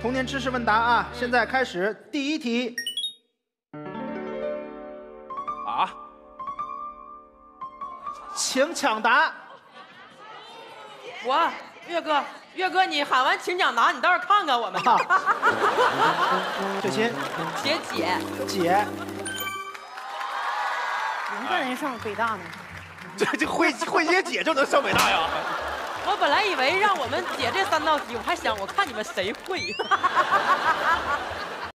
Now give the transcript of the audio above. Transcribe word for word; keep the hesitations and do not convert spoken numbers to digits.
童年知识问答啊，现在开始第一题。 啊， 请抢答。 我岳哥，岳哥，你喊完请讲答，你倒是看看我们。 雪琴， 姐姐姐， 能让人上北大呢？ 这这会会写姐就能上北大呀？ 我本来以为让我们解这三道题，我还想我看你们谁会。